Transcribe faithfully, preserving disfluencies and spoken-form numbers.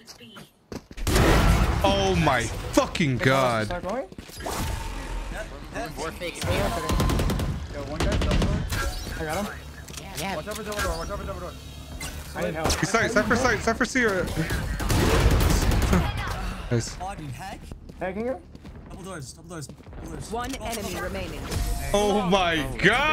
Oh my fucking god. Start going? More fake. Yo, one guy, double door. I got him. Yeah. Watch out for double door, watch out for double door. I need help. He's side, side for side, side for C. Or... Nice. Hacking her? Double doors, double doors, double doors. One enemy remaining. Oh my god.